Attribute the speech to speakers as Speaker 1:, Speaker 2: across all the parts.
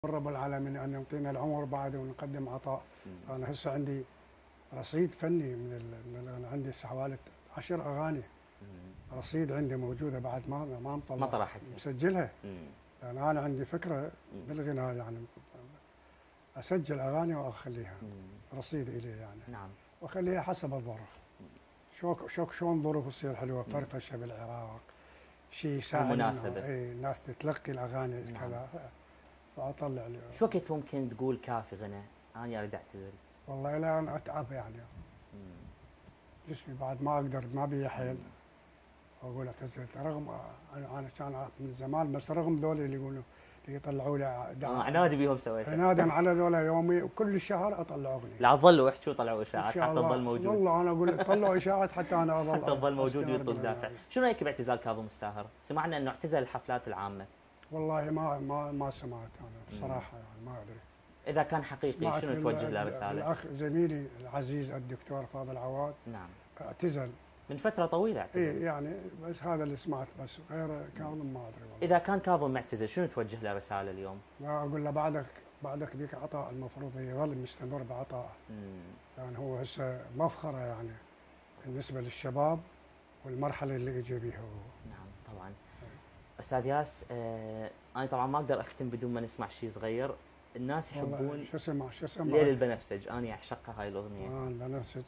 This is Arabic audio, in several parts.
Speaker 1: رب العالمين أن يعطينا العمر بعد ونقدم عطاء. أنا هسه عندي رصيد فني من عندي حوالي 10 أغاني. رصيد عندي موجودة بعد ما
Speaker 2: ما طرحتها
Speaker 1: مسجلها. لأن أنا عندي فكرة بالغناء يعني أسجل أغاني وأخليها رصيد إلي يعني.
Speaker 2: نعم.
Speaker 1: وأخليها حسب الظروف. شلون ظروف تصير حلوة، فرفشة بالعراق، شيء يساعد
Speaker 2: المناسبة.
Speaker 1: الناس تتلقي الأغاني
Speaker 2: نعم.
Speaker 1: كذا. فأطلع لي.
Speaker 2: شو وقت ممكن تقول كافي غنى؟ أنا أريد أعتذر.
Speaker 1: والله لا أنا أتعب يعني. جسمي بعد ما أقدر، ما بي حيل. أقول اعتزلت رغم أنا كان من زمان، بس رغم ذولي اللي يقولوا اللي يطلعوا لي
Speaker 2: عنادي بيهم سويتها.
Speaker 1: عنادا على ذولا يومي، وكل شهر أطلع أغنية.
Speaker 2: لا تظلوا احكوا طلعوا إشاعات حتى تظل موجود.
Speaker 1: والله أنا أقول طلعوا إشاعات حتى أنا أظل
Speaker 2: حتى تظل موجود ويطل دافع. شنو رأيك باعتزال كاظم الساهر؟ سمعنا إنه اعتزل الحفلات العامة.
Speaker 1: والله ما سمعت أنا بصراحة يعني ما أدري.
Speaker 2: إذا كان حقيقي شنو توجه له رسالة؟
Speaker 1: الأخ زميلي العزيز الدكتور فاضل عواد.
Speaker 2: نعم.
Speaker 1: اعتزل
Speaker 2: من فترة طويلة اعتزل.
Speaker 1: إيه يعني، بس هذا اللي سمعت، بس غير كاظم ما أدري والله.
Speaker 2: إذا كان كاظم معتزل شنو توجه له رسالة اليوم؟
Speaker 1: لا أقول له بعدك بيك عطاء، المفروض يظل مستمر بعطائه. يعني هو هسه مفخرة يعني بالنسبة للشباب والمرحلة اللي اجى بيها هو.
Speaker 2: نعم طبعا. أستاذ ياس، أنا طبعا ما أقدر أختم بدون ما نسمع شيء صغير. الناس يحبون
Speaker 1: شو اسمع
Speaker 2: ليل البنفسج، أنا أعشقها هاي الأغنية.
Speaker 1: البنفسج.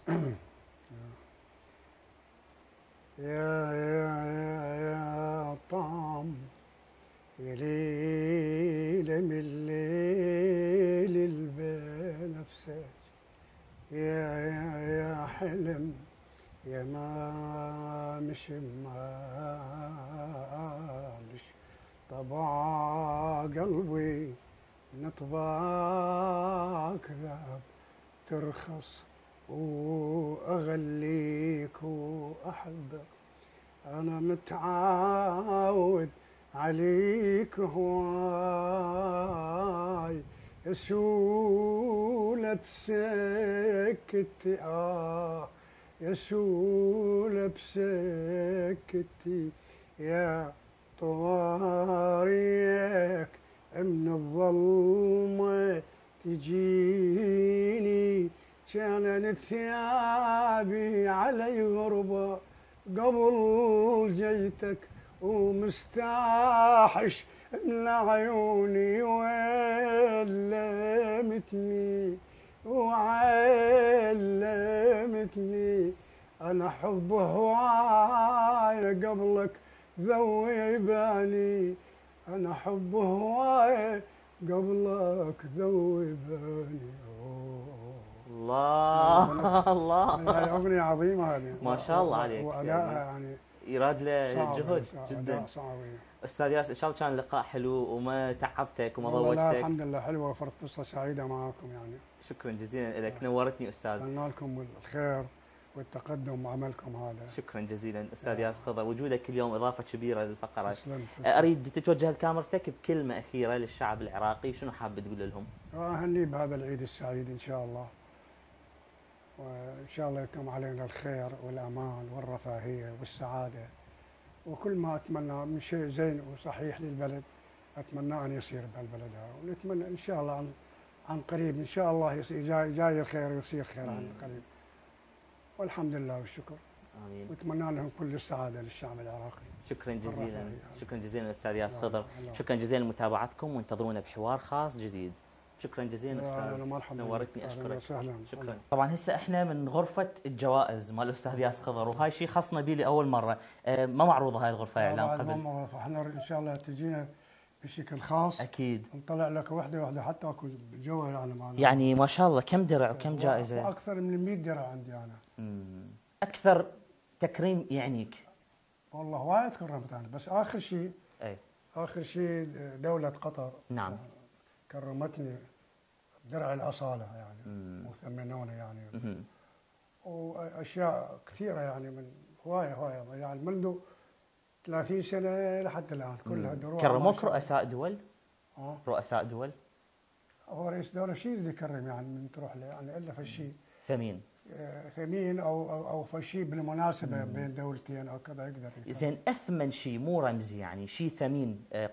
Speaker 1: يا طعم يا ليلة من ليل البنفسج، يا حلم يا ما مش مالش طبع قلبي نطباك ذاب ترخص وأغليك وأحبك. أنا متعود عليك هواي، يسولة سكتي يسولة بسكتي يا طواريك من الظلمة تجيني. كان ثيابي علي غربة قبل جيتك، ومستاحش ان عيوني وعلمتني وعلمتني. انا حب هواي قبلك ذوباني، انا حب هواي قبلك ذوباني.
Speaker 2: الله الله.
Speaker 1: هاي أغنية عظيمة هذه.
Speaker 2: ما شاء الله عليك.
Speaker 1: وأدائها يعني
Speaker 2: يراد له جهد جدا.
Speaker 1: صعب.
Speaker 2: أستاذ ياس، إن شاء الله كان لقاء حلو وما تعبتك وما
Speaker 1: لا
Speaker 2: ضوجتك.
Speaker 1: الحمد لله حلوة، وفرت فرصة سعيدة معاكم يعني.
Speaker 2: شكرا جزيلا لك، نورتني أستاذ.
Speaker 1: أتمنى لكم الخير والتقدم بعملكم هذا.
Speaker 2: شكرا جزيلا أستاذ ياس خضر، وجودك اليوم إضافة كبيرة للفقرة.
Speaker 1: تسلم.
Speaker 2: أريد تتوجه لكاميرتك بكلمة أخيرة للشعب العراقي، شنو حاب تقول لهم؟
Speaker 1: أهني بهذا العيد السعيد إن شاء الله، وإن شاء الله يتم علينا الخير والأمان والرفاهية والسعادة، وكل ما أتمنى من شيء زين وصحيح للبلد أتمنى أن يصير بهالبلد هذا. ونتمنى إن شاء الله عن قريب إن شاء الله يصير جاي الخير ويصير خير عن قريب. والحمد لله والشكر.
Speaker 2: آمين.
Speaker 1: واتمنى لهم كل السعادة للشعب العراقي.
Speaker 2: شكرا جزيلا. شكرا جزيلا أستاذ ياس خضر. شكرا جزيلا لمتابعتكم، وانتظرونا بحوار خاص جديد. شكرا جزيلا استاذ، نورتني، اشكرك. شكرا. طبعا هسه احنا من غرفه الجوائز مال الاستاذ ياس خضر، وهاي شيء خاصنا به لاول مره. ما معروضه هاي الغرفه اعلان قبل؟
Speaker 1: ما معروضه، احنا ان شاء الله تجينا بشكل خاص.
Speaker 2: اكيد
Speaker 1: نطلع لك وحده حتى اكو جو يعني معنا.
Speaker 2: يعني ما شاء الله كم درع وكم جائزه؟
Speaker 1: اكثر من 100 درع عندي انا.
Speaker 2: اكثر تكريم يعنيك؟
Speaker 1: والله وايد كرمت انا، بس اخر شيء دوله قطر.
Speaker 2: نعم.
Speaker 1: كرمتني درع الأصالة يعني، مثمنونة يعني. وأشياء كثيرة يعني، من هواية يعني منذ 30 سنة لحد الآن كلها دروع.
Speaker 2: كرموك رؤساء دول؟ رؤساء دول؟
Speaker 1: هو رئيس دولة شيء اللي يكرم يعني من تروح له يعني، إلا فشي ثمين أو فشي بالمناسبة بين دولتين أو كذا يقدر يكرم.
Speaker 2: زين، أثمن شيء مو رمزي يعني، شيء ثمين